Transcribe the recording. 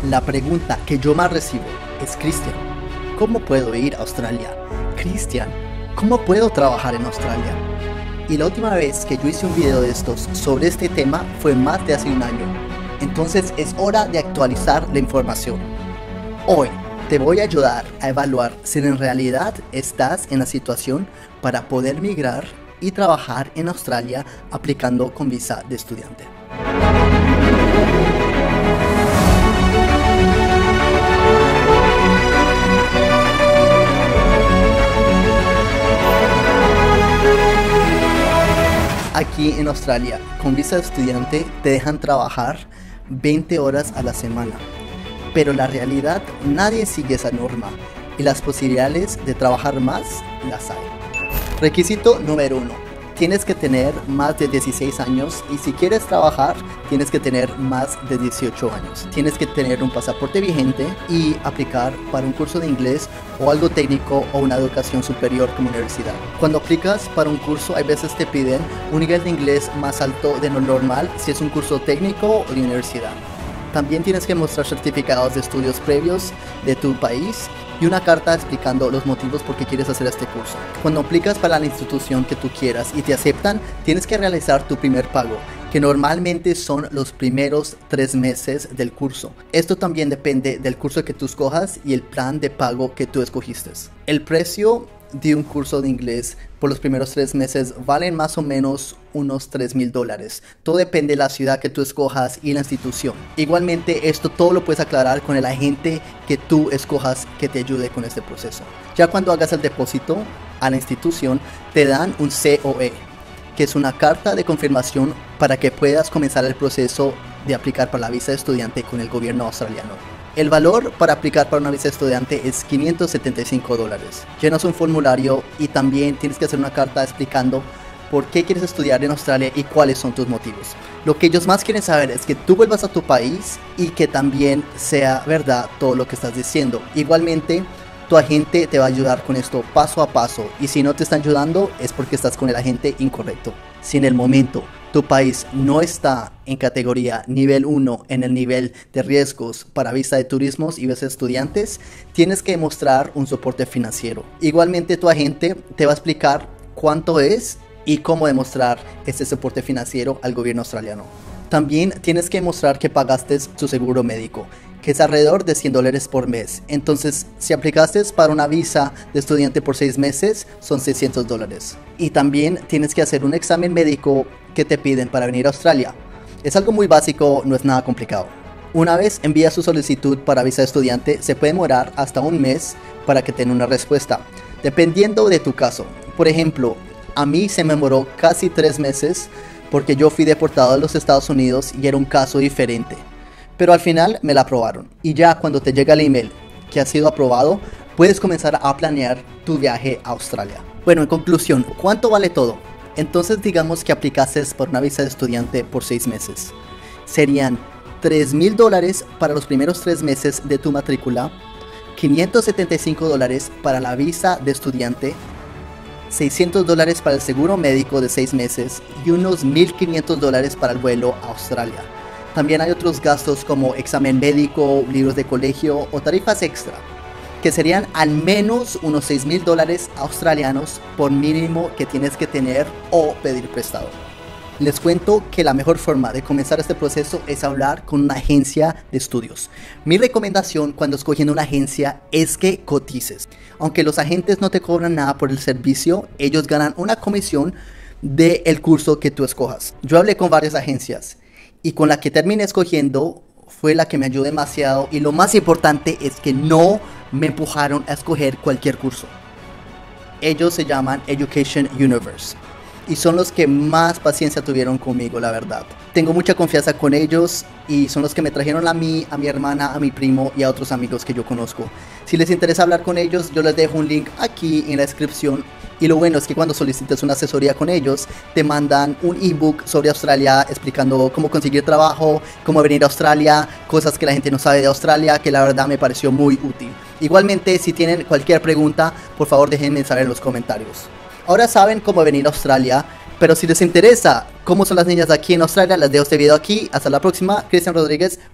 La pregunta que yo más recibo es: Cristian, ¿cómo puedo ir a Australia? Cristian, ¿cómo puedo trabajar en Australia? Y la última vez que yo hice un video de estos sobre este tema fue más de hace un año. Entonces es hora de actualizar la información. Hoy te voy a ayudar a evaluar si en realidad estás en la situación para poder migrar y trabajar en Australia aplicando con visa de estudiante. Aquí en Australia, con visa de estudiante te dejan trabajar 20 horas a la semana. Pero en la realidad nadie sigue esa norma y las posibilidades de trabajar más las hay. Requisito número 1. Tienes que tener más de 16 años y si quieres trabajar tienes que tener más de 18 años. Tienes que tener un pasaporte vigente y aplicar para un curso de inglés o algo técnico o una educación superior como universidad. Cuando aplicas para un curso, hay veces te piden un nivel de inglés más alto de lo normal si es un curso técnico o de universidad. También tienes que mostrar certificados de estudios previos de tu país y una carta explicando los motivos por qué quieres hacer este curso. Cuando aplicas para la institución que tú quieras y te aceptan, tienes que realizar tu primer pago, que normalmente son los primeros 3 meses del curso. Esto también depende del curso que tú escojas y el plan de pago que tú escogiste. El precio de un curso de inglés por los primeros 3 meses valen más o menos unos $3,000. Todo depende de la ciudad que tú escojas y la institución. Igualmente esto todo lo puedes aclarar con el agente que tú escojas que te ayude con este proceso. Ya cuando hagas el depósito a la institución te dan un COE, que es una carta de confirmación para que puedas comenzar el proceso de aplicar para la visa de estudiante con el gobierno australiano. El valor para aplicar para una visa de estudiante es $575. Llenas un formulario y también tienes que hacer una carta explicando por qué quieres estudiar en Australia y cuáles son tus motivos. Lo que ellos más quieren saber es que tú vuelvas a tu país y que también sea verdad todo lo que estás diciendo. Igualmente, tu agente te va a ayudar con esto paso a paso y si no te están ayudando es porque estás con el agente incorrecto. Si en el momento tu país no está en categoría nivel 1 en el nivel de riesgos para visa de turismos y visa de estudiantes, tienes que mostrar un soporte financiero. Igualmente tu agente te va a explicar cuánto es y cómo demostrar este soporte financiero al gobierno australiano. También tienes que mostrar que pagaste tu seguro médico, que es alrededor de $100 por mes. Entonces, si aplicaste para una visa de estudiante por 6 meses, son $600. Y también tienes que hacer un examen médico que te piden para venir a Australia. Es algo muy básico, no es nada complicado. Una vez envías su solicitud para visa de estudiante, se puede demorar hasta un mes para que tenga una respuesta, dependiendo de tu caso. Por ejemplo, a mí se me demoró casi 3 meses porque yo fui deportado a los Estados Unidos y era un caso diferente. Pero al final me la aprobaron y ya cuando te llega el email que ha sido aprobado, puedes comenzar a planear tu viaje a Australia. Bueno, en conclusión, ¿cuánto vale todo? Entonces digamos que aplicases por una visa de estudiante por 6 meses. Serían $3,000 para los primeros 3 meses de tu matrícula, $575 para la visa de estudiante, $600 para el seguro médico de 6 meses y unos $1,500 para el vuelo a Australia. También hay otros gastos como examen médico, libros de colegio o tarifas extra, que serían al menos unos $6,000 australianos por mínimo que tienes que tener o pedir prestado. Les cuento que la mejor forma de comenzar este proceso es hablar con una agencia de estudios. Mi recomendación cuando escogiendo una agencia es que cotices. Aunque los agentes no te cobran nada por el servicio, ellos ganan una comisión del curso que tú escojas. Yo hablé con varias agencias y con la que terminé escogiendo fue la que me ayudó demasiado y lo más importante es que no me empujaron a escoger cualquier curso. Ellos se llaman Education Universe y son los que más paciencia tuvieron conmigo, la verdad. Tengo mucha confianza con ellos y son los que me trajeron a mí, a mi hermana, a mi primo y a otros amigos que yo conozco. Si les interesa hablar con ellos, yo les dejo un link aquí en la descripción. Y lo bueno es que cuando solicites una asesoría con ellos, te mandan un ebook sobre Australia explicando cómo conseguir trabajo, cómo venir a Australia, cosas que la gente no sabe de Australia, que la verdad me pareció muy útil. Igualmente, si tienen cualquier pregunta, por favor déjenme saber en los comentarios. Ahora saben cómo venir a Australia, pero si les interesa cómo son las niñas aquí en Australia, les dejo este video aquí. Hasta la próxima. Cristian Rodríguez.